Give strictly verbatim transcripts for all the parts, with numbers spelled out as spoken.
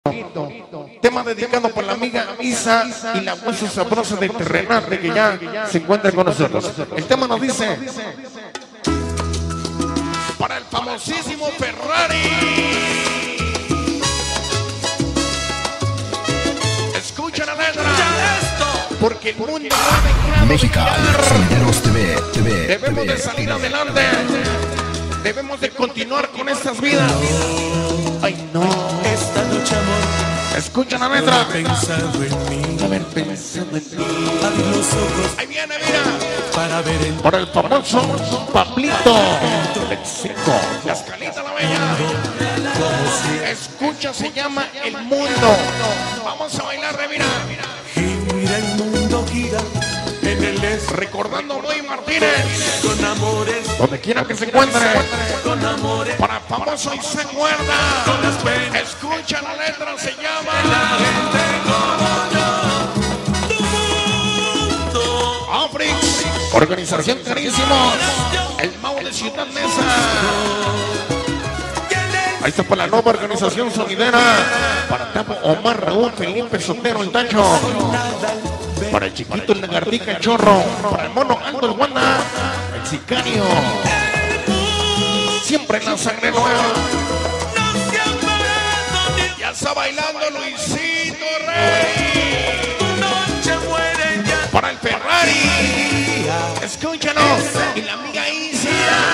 Tema dedicado por la amiga Isa y la hueso sabrosa de Terrenate que ya se encuentra con nosotros. El tema nos dice: para el famosísimo Ferrari. Escucha la letra, porque el mundo Mexicano Sonideros T V, T V, debemos de salir adelante. Debemos de continuar con estas vidas. Ay, no. Esta noche, amor, escucha la letra. haber pensado en mí, Haber pensado en ti. abrir los ojos Ahí viene, mira. para ver el Por el famoso Pablito Lexico, la escalita la bella. Escucha, se llama El Mundo. Vamos a bailar, mira. gira el mundo, gira en el este, Recordando a Moy Martínez, con amores, donde quiera que se encuentre. con amores, Para famoso y se guarda. con las penas. Escucha la letra, se llama La gente como yo, tu mundo. Afrix, organización carísimos. El Mau de Ciudad Mesa. Ahí está para la nueva organización sonidera. Para Tapo, Omar, Raúl, Felipe Sotero, el Tacho. Para el chiquito, el lagartica, el chorro. Para el mono, Aldo, el Wanda. El sicario. Siempre en la sangre nueva. Ya está bailando Luisito Rey. Para el Ferrari. Escúchanos. Y la amiga Isa.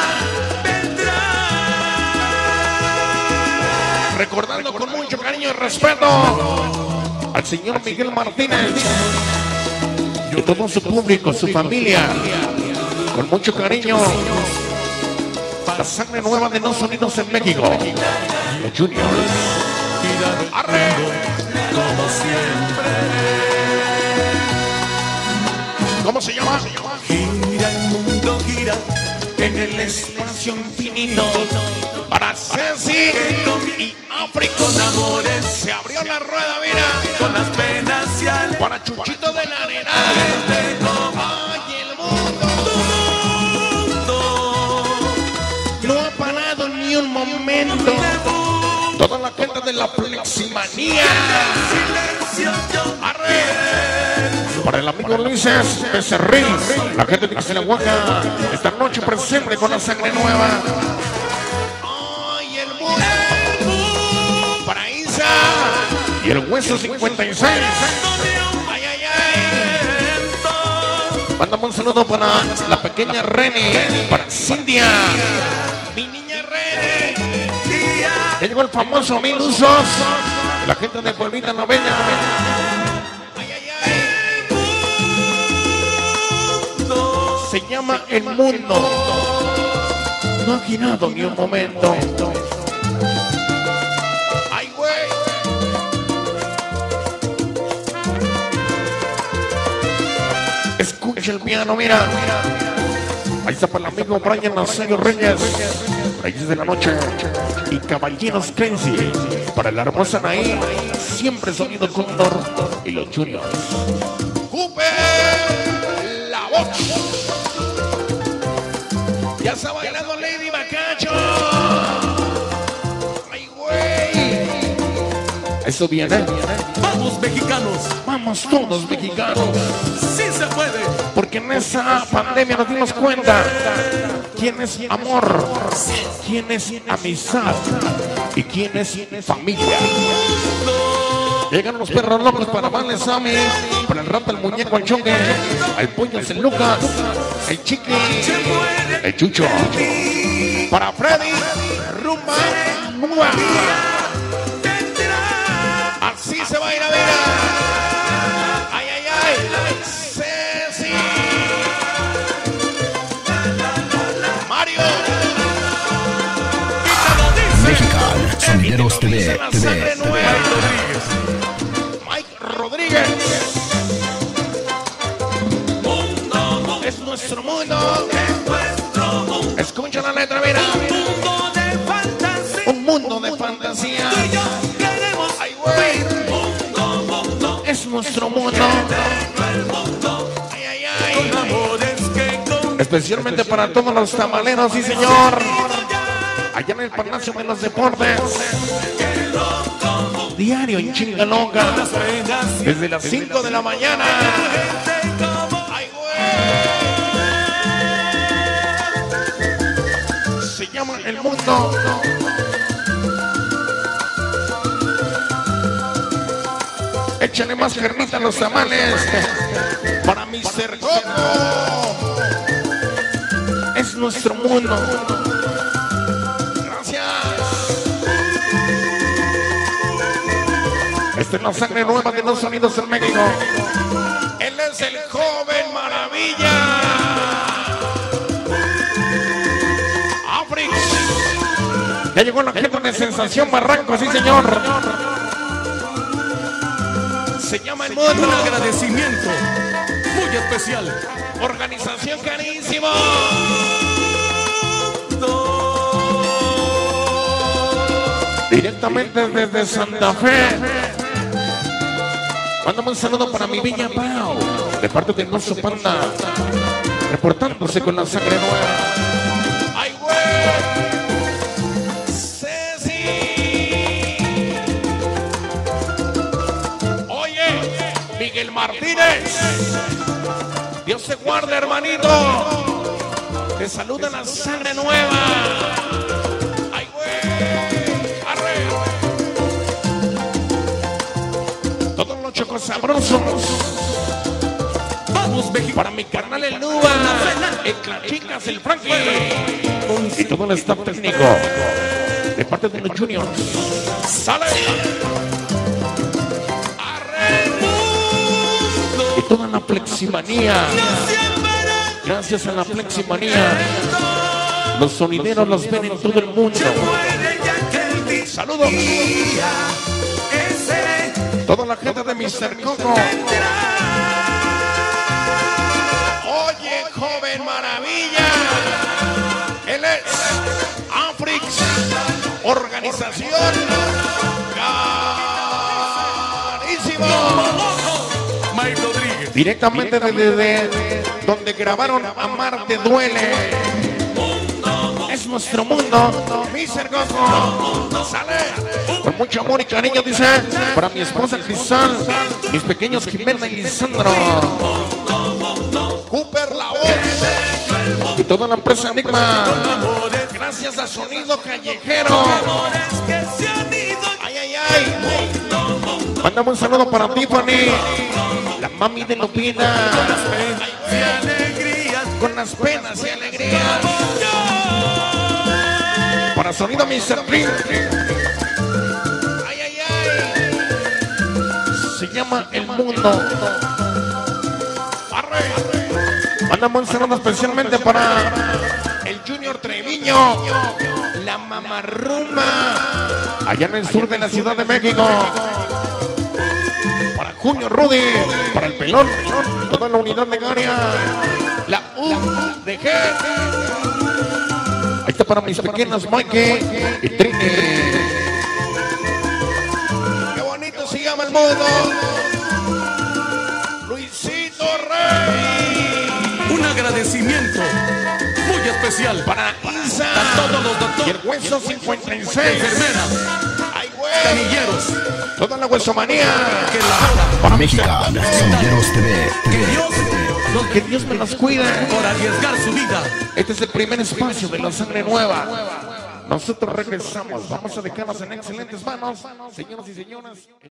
Recordando con mucho cariño y respeto al señor Miguel Martínez y todo su público, su familia, con mucho cariño. La sangre nueva de No Sonidos en México, los Juniors. ¡Arre! Como siempre, ¿Cómo se llama? gira el mundo, gira En el espacio infinito. Para Ceci y África. con amores, Se abrió la rueda, mira. con las penas y al Para Chuchito de la Arena. gente como ¡Ay, el mundo! mundo. No ha parado ni un momento. Toda la gente de la Pleximanía. Silencio, yo ¡Arre! Para el amigo Luises Becerril, la gente de Caselahuaca, esta noche presente con la sangre nueva. ¡Ay, el mundo! Para Isa y el Hueso cincuenta y seis. ¡Ay, ay, ay! Mándame un saludo para la pequeña Reni, para Cintia, mi niña Reni. Ya llegó el famoso Mil Usos, la gente de Pueblita Novena. ¡Ay, ay, ay! Se llama El Mundo. No ha girado ni un momento. ¡Ay, güey! Escucha el piano, mira. Ahí está para el amigo Brian Nazario Reyes. Reyes de la Noche. Y Caballeros Crazy. Para la hermosa Naí. Siempre sonido Cóndor. Y los Juniors. ¡Cupe! La voz. Ya está bailando Lady Bacacho. ¡Ay, güey! Eso viene. Vamos, mexicanos, Vamos todos mexicanos. sí se puede. Porque en esa pandemia nos dimos cuenta quién es amor, quién es amistad y quién es familia. Llegan los perros locos para Vale Sammy, para el rata, el muñeco, el choque, el pollo, el Lucas, el chiqui, el chucho, para Freddy, rumba, mua. Así se va a ir a ver. Ay, ay, ay, Ceci, Mario, Mexicano Sonideros T V, la T V, sangre T V. nueva. Mike Rodríguez. Es nuestro mundo. Escucha la letra, mira. Mundo de fantasía. Un mundo de fantasía. Tú y yo queremos Ay, güey. mundo, mundo. Es nuestro mundo. El mundo Ay, ay, con ay. amores que con Especialmente para todos los tamaleros, sí, señor. Allá en el Palacio de los Deportes. diario en Chinga Loca, desde las cinco de la mañana. ¡Ay, güey! Se llama El Mundo. Échale más carnita a los tamales para mister Coco. Es nuestro mundo. Gracias. Esta es la sangre nueva de los sonidos en México. Él es el joven maravilla. Afrix. Ya llegó la gente de Sensación Barranco, sí señor. Se llama El Mundo. Un agradecimiento muy especial. Organización carísima. Directamente desde Santa Fe. Mándame un saludo para mi Viña Pau, de parte de Noso Panda, reportándose con la sangre nueva. ¡Ay, güey! ¡Ceci! Oye, Miguel Martínez. Dios te guarde, hermanito. Te saluda la sangre nueva. ¡Ay, güey! ¡Arre! Todos los chocos sabrosos. Vamos, México. Para mi carnal el Nuba, el Clachicas, el Frankie y todo el staff técnico de parte de los Juniors. ¡Sale! Y toda la pleximanía. Gracias a la pleximanía, los sonideros los ven en todo el mundo. Saludos. Toda la gente de mister Coco. Oye, joven maravilla. Él es Afrix. Organización carísimo. Directamente desde de, de, donde grabaron Amar te duele. Es nuestro mundo. mister Coco. Sale. Con mucho amor y cariño, dice. Para mi esposa Cristal, mis pequeños Jimena y Lisandro. Cooper La Voz. Y toda la empresa Enigma. Gracias a Sonido Callejero. Ay, ay, ay. Mándame un saludo para Tiffany, la mami de Lupina. Con las penas y alegrías. Para Sonido mister Ring. Ay, ay, ay. Se llama El Mundo. Arre. Mándame un saludo especialmente para el Junior Treviño, la Mamarruma, allá en el sur de la Ciudad de México. Para Junio Rudy, para el Pelón, toda la unidad de Garia, la U de G. Ahí está para mis pequeñas Mikey y Trini. Qué bonito se llama El Mundo. Luisito Rey. Un agradecimiento muy especial para Isa, a todos los doctores y el Hueso cincuenta y seis, enfermeras, ay, güey, canilleros, toda la huesomanía. que la hora Mexican Sonilleros T V. que Dios los Que Dios me los cuide. por arriesgar su vida. Este es el primer espacio de la sangre nueva. Nosotros regresamos. Vamos a dejarnos en excelentes manos, señoras y señores.